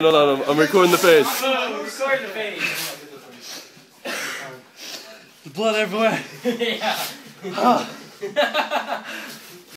Hold on, I'm recording the face. Recording the face. The blood everywhere. Yeah.